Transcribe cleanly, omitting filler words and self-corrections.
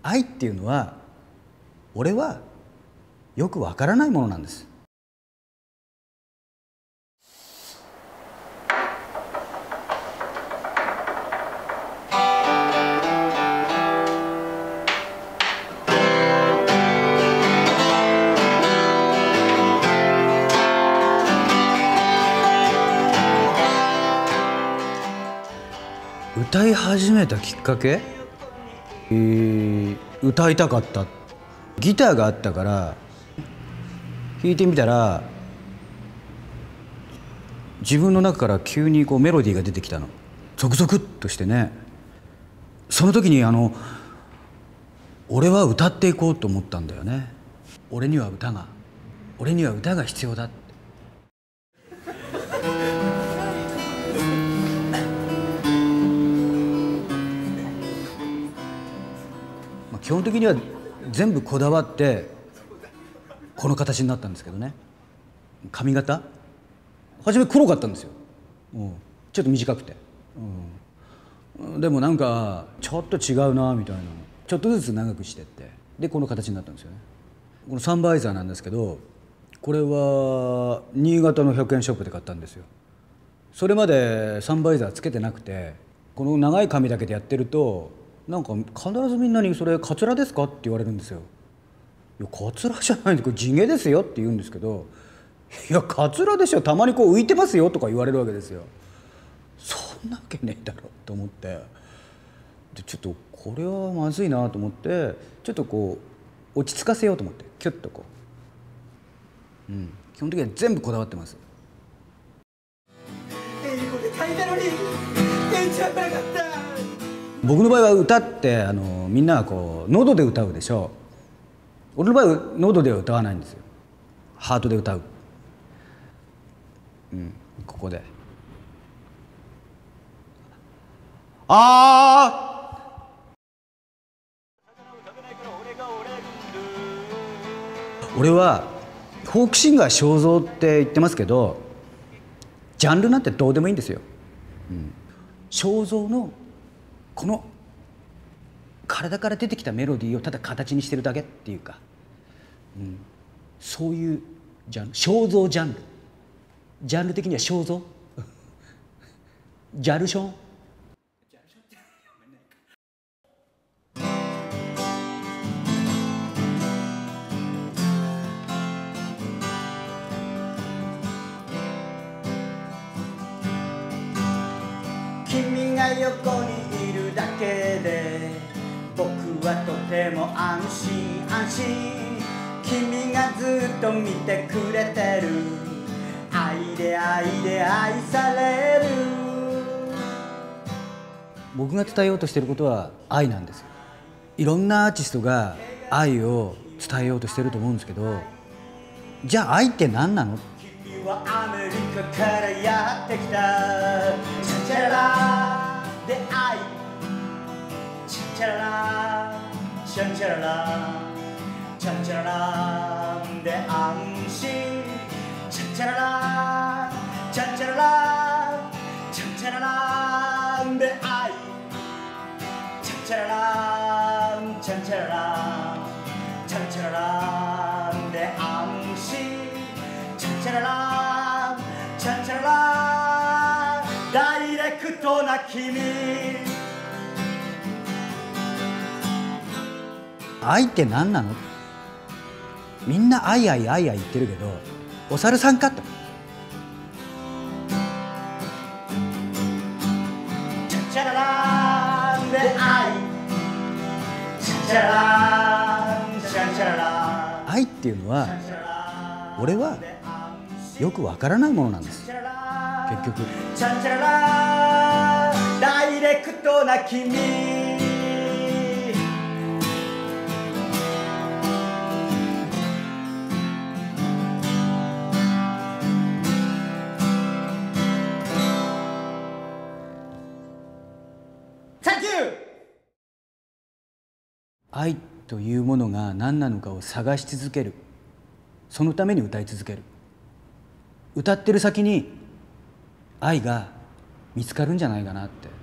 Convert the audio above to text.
愛っていうのは俺はよくわからないものなんです。歌い始めたきっかけ、歌いたかった。ギターがあったから弾いてみたら自分の中から急にこうメロディーが出てきたの。ゾクゾクっとしてね。その時に俺は歌っていこうと思ったんだよね。俺には歌が必要だって。基本的には全部こだわってこの形になったんですけどね。髪型初め黒かったんですよ。ちょっと短くて、でもなんかちょっと違うなみたいな、ちょっとずつ長くしてって、でこの形になったんですよね。このサンバイザーなんですけど、これは新潟の100円ショップで買ったんですよ。それまでサンバイザーつけてなくて、この長い髪だけでやってるとなんか必ずみんなに「それカツラですか?」って言われるんですよ。いやカツラじゃないんでこれ地毛ですよって言うんですけど、いやカツラでしょ、たまにこう浮いてますよとか言われるわけですよ。そんなわけねえだろと思って、でちょっとこれはまずいなと思って、ちょっとこう落ち着かせようと思ってキュッとこう、基本的には全部こだわってます。 英語で書いたのに演じられなかった。 僕の場合は歌ってみんながこう喉で歌うでしょ。俺の場合は喉では歌わないんですよ。ハートで歌う。ここで俺はフォークシンガー肖像って言ってますけど、ジャンルなんてどうでもいいんですよ。肖像のこの体から出てきたメロディーをただ形にしてるだけっていうか、そういうジャンル、肖像ジャンル、ジャンル的には肖像ジャルション。 君が横にいるだけで僕はとても安心安心。君がずっと見てくれてる。愛で愛で愛される。 僕が伝えようとしてることは愛なんですよ。いろんなアーティストが愛を伝えようとしてると思うんですけど、じゃあ愛って何なの？ 君はアメリカからやってきた。チャチャララで愛、チャチャララチャチャララチャチャララで安心。チャチャララチャチャララチャチャララで愛、チャチャララチャチャララチャチャララで安心。チャチャララチャチャララダイレクトな君。 愛って何なの？みんな愛愛愛愛言ってるけど、お猿さんかと。 チャチャララで愛、チャチャララチャチャララ。 愛っていうのは俺はよくわからないものなんです、結局。 チャチャララダイレクトな君。 愛というものが何なのかを探し続ける。そのために歌い続ける。歌ってる先に愛が見つかるんじゃないかなって。